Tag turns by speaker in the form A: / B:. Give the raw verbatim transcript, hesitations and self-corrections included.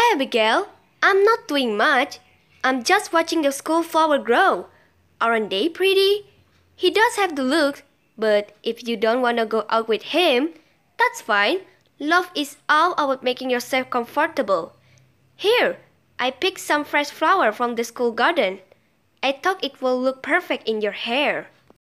A: Hi, Abigail. I'm not doing much. I'm just watching the school flower grow. Aren't they pretty? He does have the look, but if you don't want to go out with him, that's fine. Love is all about making yourself comfortable. Here, I picked some fresh flower from the school garden. I thought it will look perfect in your hair.